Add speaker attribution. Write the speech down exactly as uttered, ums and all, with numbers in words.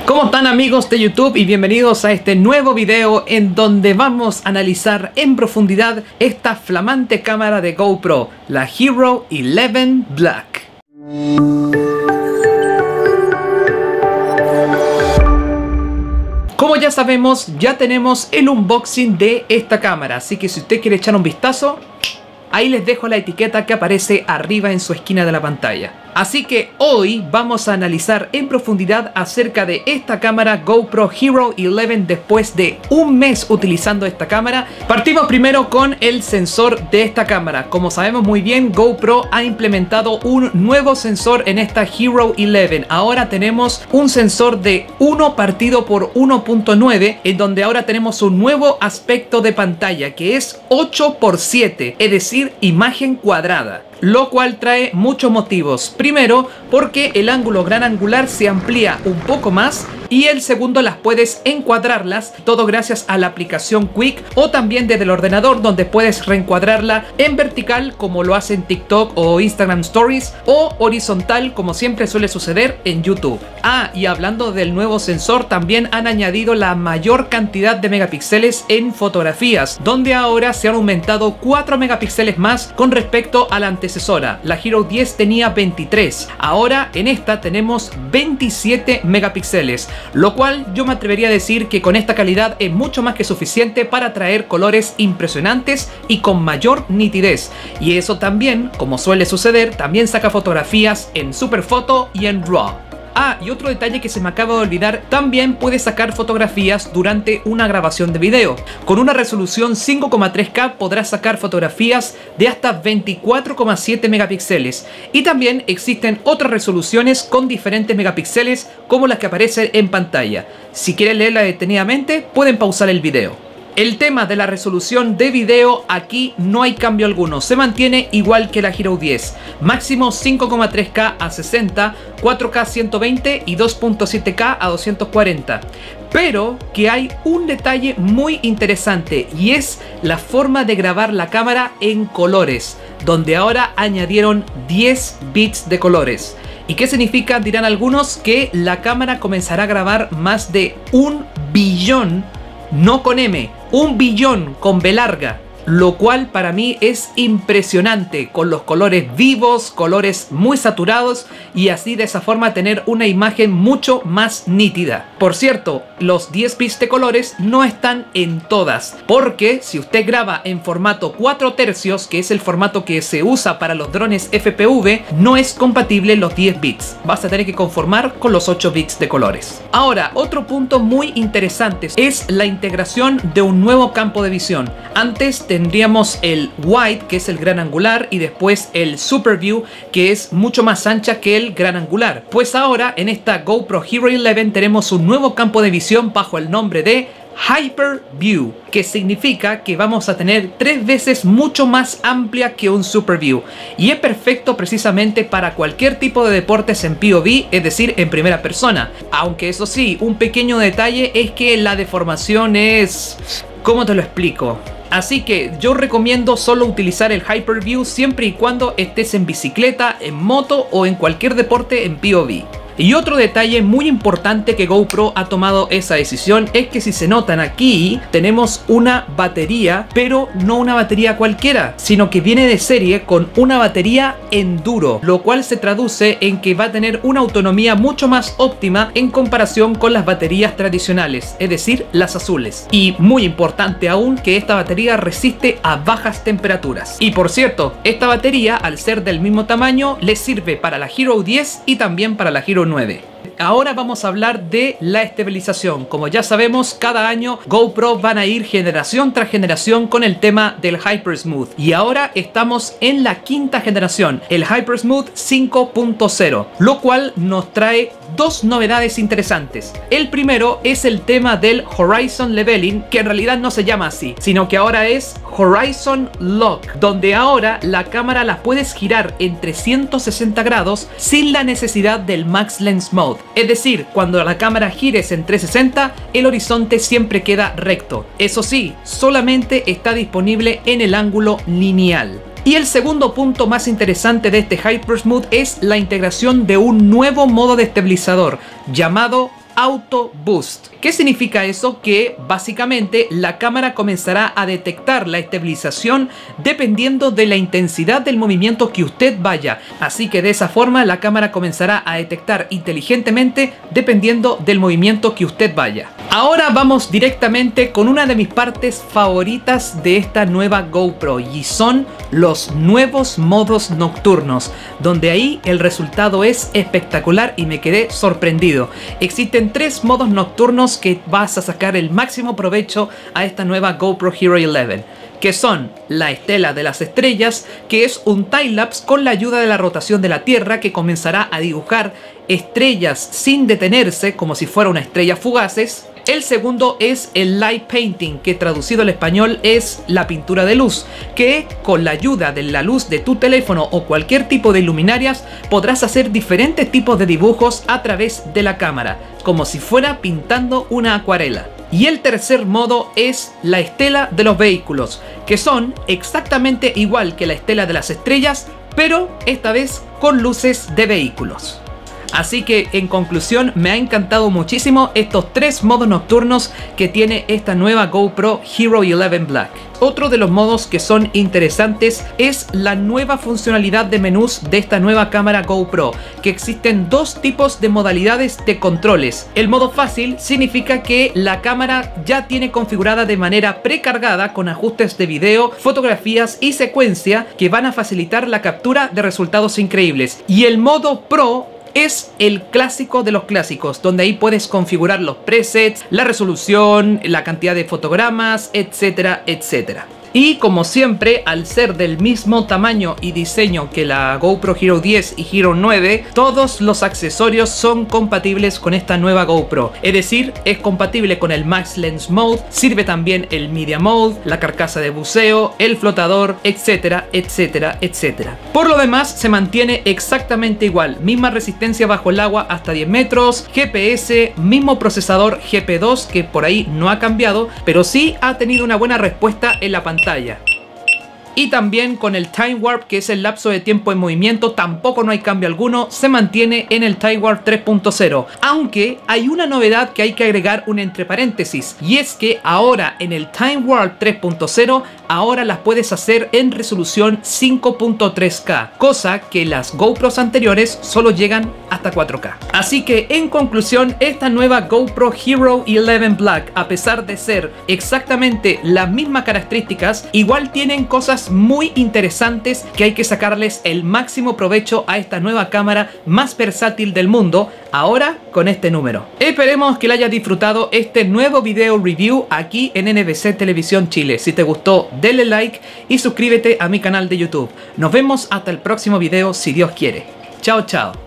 Speaker 1: ¿Cómo están amigos de YouTube? Y bienvenidos a este nuevo video en donde vamos a analizar en profundidad esta flamante cámara de GoPro, la Hero once Black. Como ya sabemos, ya tenemos el unboxing de esta cámara, así que si usted quiere echar un vistazo, ahí les dejo la etiqueta que aparece arriba en su esquina de la pantalla. Así que hoy vamos a analizar en profundidad acerca de esta cámara GoPro Hero once después de un mes utilizando esta cámara. Partimos primero con el sensor de esta cámara. Como sabemos muy bien, GoPro ha implementado un nuevo sensor en esta Hero once. Ahora tenemos un sensor de uno partido por uno punto nueve, en donde ahora tenemos un nuevo aspecto de pantalla que es ocho por siete, es decir, imagen cuadrada. Lo cual trae muchos motivos. Primero, porque el ángulo gran angular se amplía un poco más, y el segundo, las puedes encuadrarlas, todo gracias a la aplicación Quick, o también desde el ordenador, donde puedes reencuadrarla en vertical como lo hace en TikTok o Instagram Stories, o horizontal como siempre suele suceder en YouTube. Ah, y hablando del nuevo sensor, también han añadido la mayor cantidad de megapíxeles en fotografías, donde ahora se han aumentado cuatro megapíxeles más con respecto a la antecesora. La Hero diez tenía veintitrés, ahora en esta tenemos veintisiete megapíxeles, lo cual yo me atrevería a decir que con esta calidad es mucho más que suficiente para traer colores impresionantes y con mayor nitidez. Y eso también, como suele suceder, también saca fotografías en Superfoto y en RAW. Ah, y otro detalle que se me acaba de olvidar, también puedes sacar fotografías durante una grabación de video. Con una resolución cinco coma tres K podrás sacar fotografías de hasta veinticuatro coma siete megapíxeles. Y también existen otras resoluciones con diferentes megapíxeles como las que aparecen en pantalla. Si quieren leerla detenidamente, pueden pausar el video. El tema de la resolución de video, aquí no hay cambio alguno, se mantiene igual que la Hero diez. Máximo cinco coma tres K a sesenta, cuatro K a ciento veinte y dos punto siete K a doscientos cuarenta. Pero que hay un detalle muy interesante, y es la forma de grabar la cámara en colores, donde ahora añadieron diez bits de colores. ¿Y qué significa? Dirán algunos, que la cámara comenzará a grabar más de un billón, no con M, un billón con B larga, lo cual para mí es impresionante, con los colores vivos, colores muy saturados, y así de esa forma tener una imagen mucho más nítida. Por cierto, los diez bits de colores no están en todas, porque si usted graba en formato cuatro tercios, que es el formato que se usa para los drones F P V, no es compatible los diez bits. Vas a tener que conformar con los ocho bits de colores. Ahora, otro punto muy interesante es la integración de un nuevo campo de visión. Antes tendríamos el wide, que es el gran angular, y después el super view, que es mucho más ancha que el gran angular. Pues ahora en esta GoPro Hero once tenemos un nuevo campo de visión bajo el nombre de Hyper View, que significa que vamos a tener tres veces mucho más amplia que un Super View, y es perfecto precisamente para cualquier tipo de deportes en P O V, es decir, en primera persona. Aunque eso sí, un pequeño detalle es que la deformación es... ¿cómo te lo explico? Así que yo recomiendo solo utilizar el Hyper View siempre y cuando estés en bicicleta, en moto o en cualquier deporte en P O V. Y otro detalle muy importante que GoPro ha tomado esa decisión es que, si se notan aquí, tenemos una batería, pero no una batería cualquiera, sino que viene de serie con una batería Enduro, lo cual se traduce en que va a tener una autonomía mucho más óptima en comparación con las baterías tradicionales, es decir, las azules. Y muy importante aún, que esta batería resiste a bajas temperaturas. Y por cierto, esta batería, al ser del mismo tamaño, le sirve para la Hero diez y también para la Hero nueve. Ahora vamos a hablar de la estabilización. Como ya sabemos, cada año GoPro van a ir generación tras generación con el tema del Hyper Smooth, y ahora estamos en la quinta generación, el Hyper Smooth cinco punto cero, lo cual nos trae dos novedades interesantes. El primero es el tema del Horizon Leveling, que en realidad no se llama así, sino que ahora es Horizon Lock, donde ahora la cámara la puedes girar en trescientos sesenta grados sin la necesidad del Max Lens Mode. Es decir, cuando la cámara gires en trescientos sesenta, el horizonte siempre queda recto. Eso sí, solamente está disponible en el ángulo lineal. Y el segundo punto más interesante de este Hyper Smooth es la integración de un nuevo modo de estabilizador llamado Auto Boost. ¿Qué significa eso? Que básicamente la cámara comenzará a detectar la estabilización dependiendo de la intensidad del movimiento que usted vaya. Así que de esa forma la cámara comenzará a detectar inteligentemente dependiendo del movimiento que usted vaya. Ahora vamos directamente con una de mis partes favoritas de esta nueva GoPro y son los nuevos modos nocturnos, donde ahí el resultado es espectacular y me quedé sorprendido. Existen tres modos nocturnos que vas a sacar el máximo provecho a esta nueva GoPro Hero once, que son la estela de las estrellas, que es un timelapse con la ayuda de la rotación de la Tierra que comenzará a dibujar estrellas sin detenerse como si fuera una estrella fugaces. El segundo es el Light Painting, que traducido al español es la pintura de luz, que con la ayuda de la luz de tu teléfono o cualquier tipo de luminarias podrás hacer diferentes tipos de dibujos a través de la cámara, como si fuera pintando una acuarela. Y el tercer modo es la estela de los vehículos, que son exactamente igual que la estela de las estrellas, pero esta vez con luces de vehículos. Así que en conclusión me ha encantado muchísimo estos tres modos nocturnos que tiene esta nueva GoPro Hero once Black. Otro de los modos que son interesantes es la nueva funcionalidad de menús de esta nueva cámara GoPro, que existen dos tipos de modalidades de controles. El modo fácil significa que la cámara ya tiene configurada de manera precargada con ajustes de video, fotografías y secuencia que van a facilitar la captura de resultados increíbles. Y el modo Pro es el clásico de los clásicos, donde ahí puedes configurar los presets, la resolución, la cantidad de fotogramas, etcétera, etcétera. Y como siempre, al ser del mismo tamaño y diseño que la GoPro Hero diez y Hero nueve, todos los accesorios son compatibles con esta nueva GoPro. Es decir, es compatible con el Max Lens Mode, sirve también el Media Mode, la carcasa de buceo, el flotador, etcétera, etcétera, etcétera. Por lo demás, se mantiene exactamente igual. Misma resistencia bajo el agua hasta diez metros, G P S, mismo procesador G P dos que por ahí no ha cambiado, pero sí ha tenido una buena respuesta en la pantalla. Y también con el Time Warp, que es el lapso de tiempo en movimiento, tampoco no hay cambio alguno, se mantiene en el Time Warp tres punto cero. Aunque hay una novedad que hay que agregar un entre paréntesis, y es que ahora en el Time Warp tres punto cero, ahora las puedes hacer en resolución cinco punto tres K, cosa que las GoPros anteriores solo llegan hasta cuatro K. Así que en conclusión, esta nueva GoPro Hero once Black, a pesar de ser exactamente las mismas características, igual tienen cosas muy interesantes que hay que sacarles el máximo provecho a esta nueva cámara más versátil del mundo, ahora con este número. Esperemos que le hayas disfrutado este nuevo video review aquí en N B C Televisión Chile. Si te gustó, denle like y suscríbete a mi canal de YouTube. Nos vemos hasta el próximo video si Dios quiere. Chao, chao.